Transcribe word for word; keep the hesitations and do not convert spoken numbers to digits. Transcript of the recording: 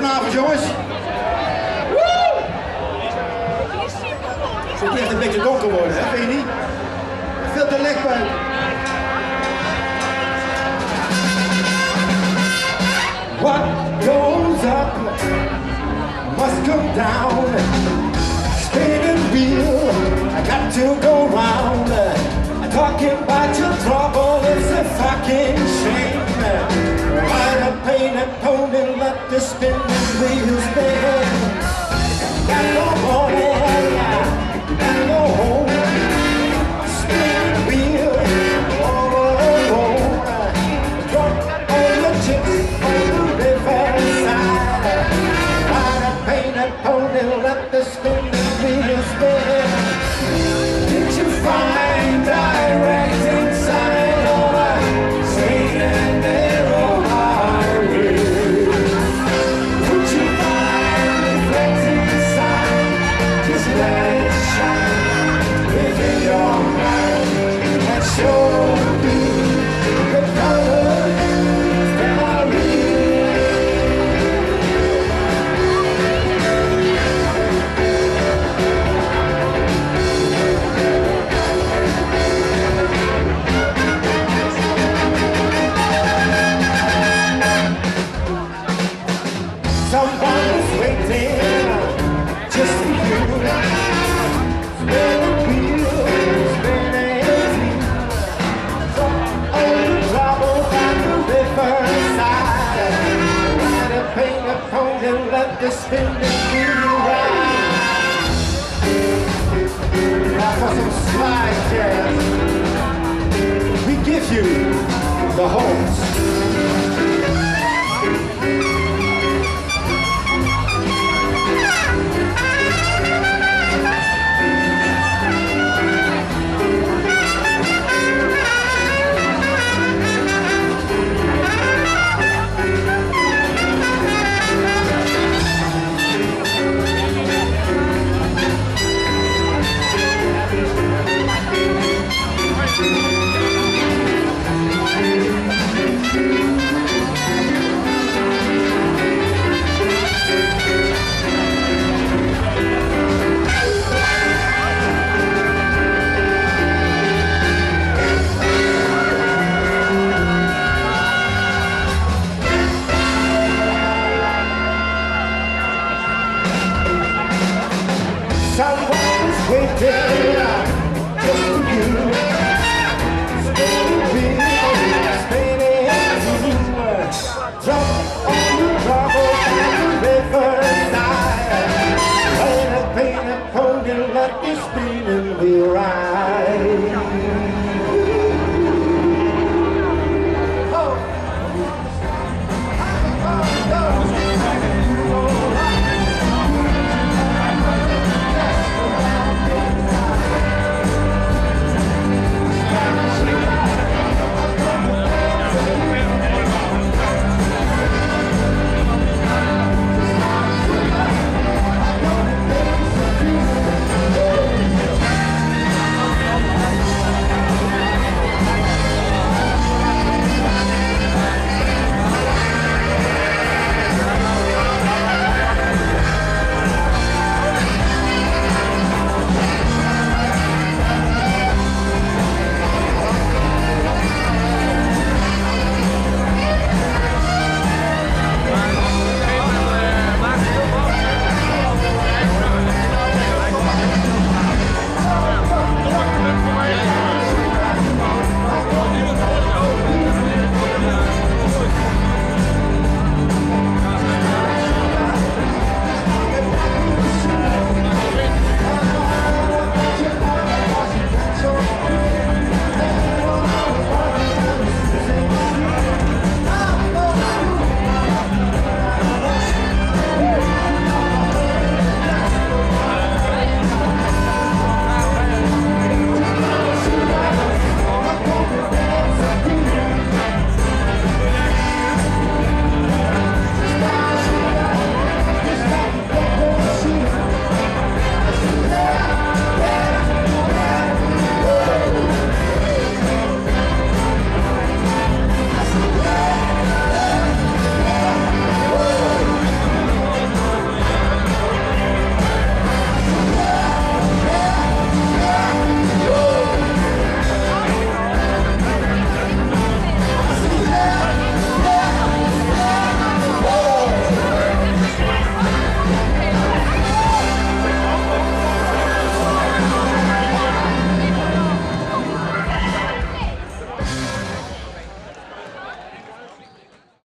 vanavond, jongens. Woe! Het moet echt een beetje donker worden, hè? Vind je niet? Veel te licht buiten. What goes up must come down. Spinning wheel, I got to go round. Talking about your trouble is a fucking shame. Ride a painted pony, let the spinning wheel spin. Got no money, got no home. Spinning wheel, all alone. Drunk on the chicks on the riverside. Ride a painted pony, let the spinning wheel spin. Did you find direct inside of a straight and narrow highway? Would you find reflecting inside? Just let it shine within your mind and show me the colors that are real. Someone's waiting just for you. Spin a wheel, spin eighteen. On the trouble by the riverside. Ride a painted pony, let the spinning wheel ride. Now for some slide jazz, we give you the horse. Someone's waiting just for you. Spinning wheel, spinning wheel. Jump on the rubble by the riverside. Paint a painted pony, let the spinning wheel ride.